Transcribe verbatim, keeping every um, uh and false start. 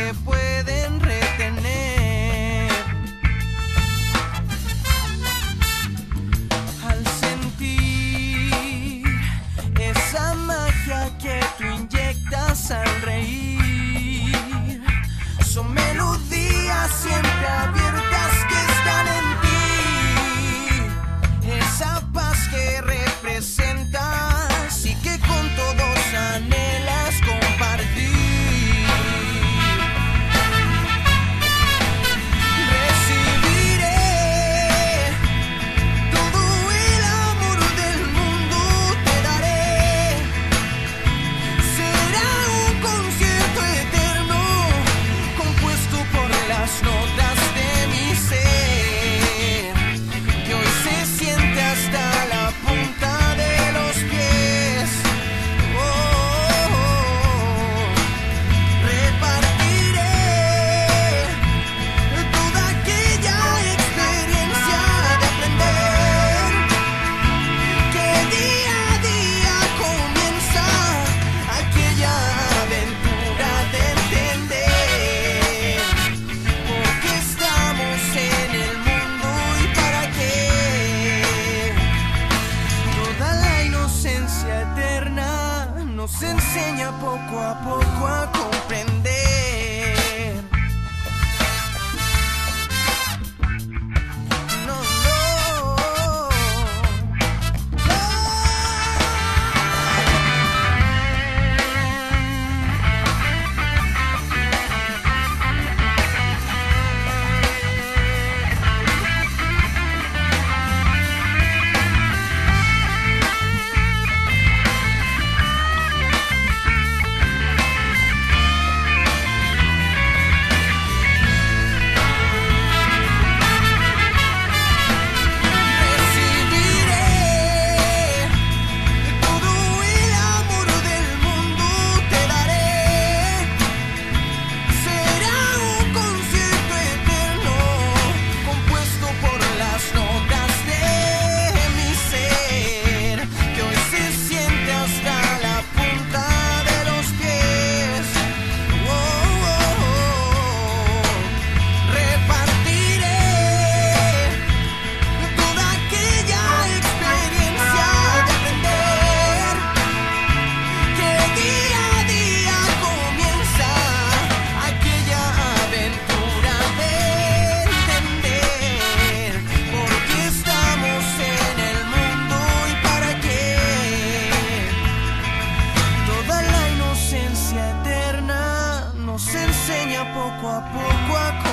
te pueden retener. Al sentir esa magia que tú inyectas al reír, son melodías siempre abiertas que están en ti. Esa paz que representas y que con todos anhelas compartir. Recibiré todo el amor del mundo, te daré. Será un concierto eterno compuesto por las notas de mi ser, que hoy se siente hasta la punta de los pies. Oh, oh, oh. Repartiré toda aquella experiencia de aprender, que día a día comienza aquella aventura de entender por qué estamos en el mundo y para qué. Toda la inocencia eterna nos enseña poco a poco a comprender. No, no, recibiré todo el amor del mundo, te daré. Será un concierto eterno compuesto por las notas de mi ser, que hoy se siente hasta la punta de los pies. Oh, oh, oh. Repartiré toda aquella experiencia de aprender, que día a día comienza aquella aventura de entender por qué estamos en el mundo y para qué. Toda la inocencia eterna nos enseña poco a poco a